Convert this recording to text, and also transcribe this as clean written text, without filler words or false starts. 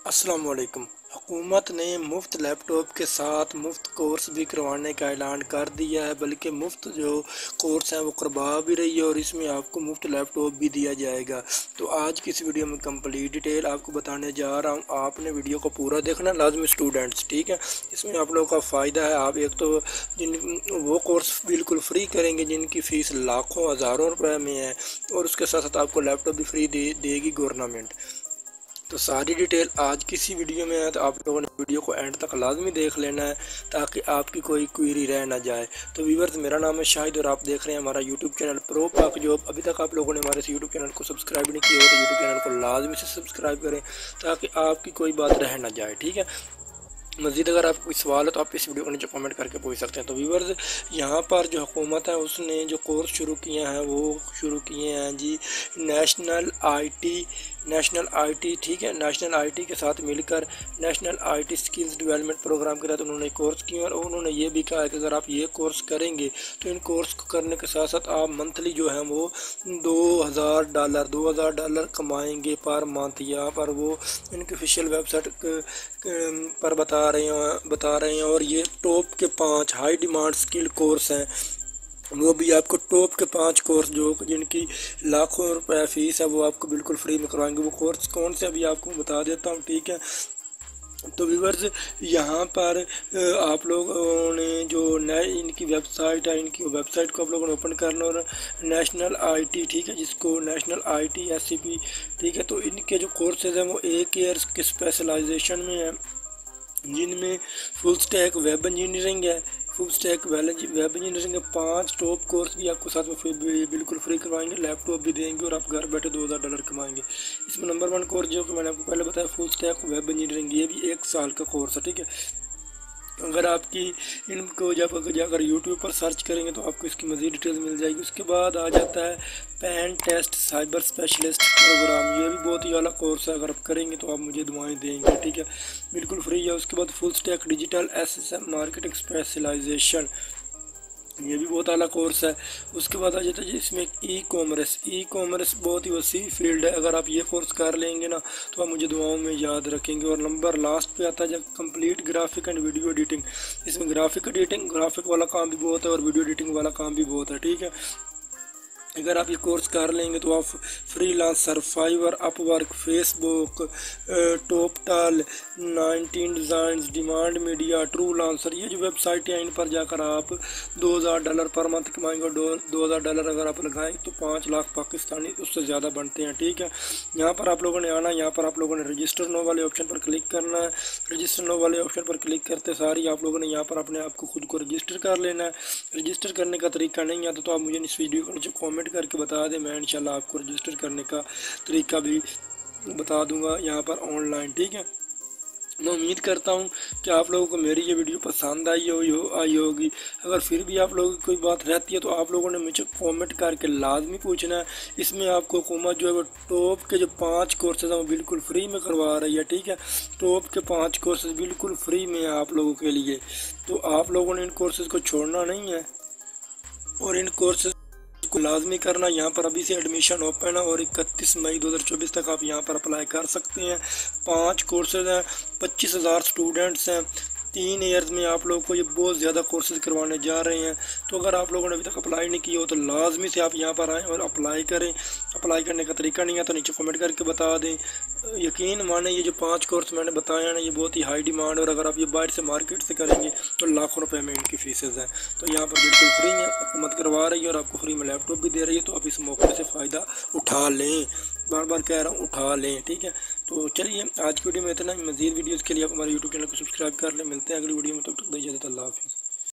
अस्सलाम वालेकुम। हुकूमत ने मुफ्त लैपटॉप के साथ मुफ्त कोर्स भी करवाने का ऐलान कर दिया है, बल्कि मुफ्त जो कोर्स हैं वो करवा भी रही है और इसमें आपको मुफ्त लैपटॉप भी दिया जाएगा। तो आज की इस वीडियो में कंप्लीट डिटेल आपको बताने जा रहा हूँ। आपने वीडियो को पूरा देखना लाजमी स्टूडेंट्स, ठीक है। इसमें आप लोगों का फ़ायदा है। आप एक तो वो कोर्स बिल्कुल फ्री करेंगे जिनकी फ़ीस लाखों हज़ारों रुपए में है, और उसके साथ साथ आपको लैपटॉप भी फ्री देगी गवर्नमेंट। तो सारी डिटेल आज की इसी वीडियो में है, तो आप लोगों ने वीडियो को एंड तक लाजमी देख लेना है ताकि आपकी कोई क्वेरी रह ना जाए। तो व्यूअर्स, मेरा नाम है शाहिद और आप देख रहे हैं हमारा YouTube channel pro Pak job. अभी तक आप लोगों ने हमारे इस यूट्यूब चैनल को सब्सक्राइब नहीं किया हो तो यूट्यूब चैनल को लाजमी से सब्सक्राइब करें ताकि आपकी कोई बात रह ना जाए, ठीक है। मज़ीद अगर आपको कोई सवाल है तो आप इस वीडियो को नीचे कमेंट करके पूछ सकते हैं। तो व्यूअर्स, यहाँ पर जो हुकूमत है उसने जो कोर्स शुरू किए हैं वो शुरू किए हैं जी नेशनल आईटी, ठीक है। नेशनल आईटी के साथ मिलकर national IT skills development programme के तहत उन्होंने कोर्स किए और उन्होंने ये भी कहा है कि अगर आप ये कोर्स करेंगे तो इन कोर्स को करने के साथ साथ आप मंथली जो है वो $2000 कमाएंगे पर मंथ। यहाँ पर वो इनकी ऑफिशियल वेबसाइट पर बता रहे हैं। और ये टॉप के 5 हाई डिमांड स्किल कोर्स हैं, वो भी आपको टॉप के 5 कोर्स जो जिनकी लाखों रुपए फीस है वो आपको बिल्कुल फ्री में करवाएंगे। वो कोर्स कौन से अभी आपको बता देता हूँ, ठीक है। तो व्यूअर्स, यहाँ पर आप लोगों ने जो इनकी वेबसाइट है, इनकी वेबसाइट को आप लोगों ने ओपन करना और नेशनल आईटी, ठीक है, जिसको नेशनल आईटी एससीपी, ठीक है। तो इनके जो कोर्सेज हैं वो 1 ईयर के स्पेशलाइजेशन में है, जिनमें फुल स्टैक वेब इंजीनियरिंग है। फुल स्टैक वेब इंजीनियरिंग के 5 टॉप कोर्स भी आपको साथ में बिल्कुल फ्री करवाएंगे, लैपटॉप भी देंगे और आप घर बैठे $2000 कमाएंगे। इसमें नंबर 1 कोर्स जो कि मैंने आपको पहले बताया फुल स्टैक वेब इंजीनियरिंग, ये भी 1 साल का कोर्स है, ठीक है। अगर आपकी इनको जब जाकर यूट्यूब पर सर्च करेंगे तो आपको इसकी मज़ीद डिटेल्स मिल जाएगी। उसके बाद आ जाता है pen test cyber specialist programme, ये भी बहुत ही अला कोर्स है। अगर आप करेंगे तो आप मुझे दुआएं देंगे, ठीक है, बिल्कुल फ्री है। उसके बाद full stack digital SSM marketing specialisation, ये भी बहुत आला कोर्स है। उसके बाद आ जाता है इसमें ई कॉमर्स बहुत ही वसी फील्ड है। अगर आप ये कोर्स कर लेंगे ना तो आप मुझे दुआओं में याद रखेंगे। और नंबर लास्ट पे आता है जब complete graphic and video editing, इसमें ग्राफिक वाला काम भी बहुत है और वीडियो एडिटिंग वाला काम भी बहुत है, ठीक है। अगर आप ये कोर्स कर लेंगे तो आप freelancer, Fiverr, Upwork, Facebook, Toptal, 19 designs, demand media, Truelancer, ये जो वेबसाइट है इन पर जाकर आप $2000 पर मंथ कमाएंगे। $2000 अगर आप लगाएं तो 5 लाख पाकिस्तानी उससे ज़्यादा बनते हैं, ठीक है। यहाँ पर आप लोगों ने आना, यहाँ पर आप लोगों ने रजिस्टर नो वाले ऑप्शन पर क्लिक करना है। रजिस्टर नो वाले ऑप्शन पर क्लिक करते सारी आप लोगों ने यहाँ पर अपने आप को खुद को रजिस्टर कर लेना है। रजिस्टर करने का तरीका नहीं आता तो आप मुझे इस वीडियो को नीचे कॉमेंट करके बता दें, मैं इंशाल्लाह आपको रजिस्टर करने का तरीका भी बता दूंगा यहाँ पर ऑनलाइन, ठीक है। मैं उम्मीद करता हूँ कि आप लोगों को मेरी ये वीडियो पसंद आई होगी। अगर फिर भी आप लोगों की कोई बात रहती है तो आप लोगों ने मुझे कमेंट करके लाजमी पूछना है। इसमें आपको हुकूमत जो है वो टॉप के जो 5 कोर्सेज हैं वो बिल्कुल फ्री में करवा रही है, ठीक है। टॉप के 5 कोर्सेज बिल्कुल फ्री में है आप लोगों के लिए, तो आप लोगों ने इन कोर्सेज को छोड़ना नहीं है और इन कोर्सेज को लाजमी करना। यहाँ पर अभी से एडमिशन ओपन है और 31 मई 2024 तक आप यहाँ पर अप्लाई कर सकते हैं। 5 कोर्सेज हैं, 25,000 स्टूडेंट्स हैं। 3 ईयर्स में आप लोगों को ये बहुत ज़्यादा कोर्सेज करवाने जा रहे हैं। तो अगर आप लोगों ने अभी तक अप्लाई नहीं किया हो तो लाजमी से आप यहाँ पर आएँ और अप्लाई करें। अप्लाई करने का तरीका नहीं है तो नीचे कमेंट करके बता दें। यकीन माने ये जो 5 कोर्स मैंने बताया ना ये बहुत ही हाई डिमांड, और अगर आप ये बाहर से मार्केट से करेंगे तो लाखों रुपए में इनकी फीसेज हैं। तो यहाँ पर बिल्कुल फ्री है, हुकूमत करवा रही है और आपको फ्री में लैपटॉप भी दे रही है। तो आप इस मौके से फ़ायदा उठा लें, बार बार कह रहा हूँ उठा लें, ठीक है। तो चलिए आज की वीडियो में इतना ही। मज़ीद वीडियोज़ के लिए आप हमारे यूट्यूब चैनल को सब्सक्राइब कर लें। मिलते हैं अगली वीडियो में, तब तक दीजिए, अल्लाह हाफिज़।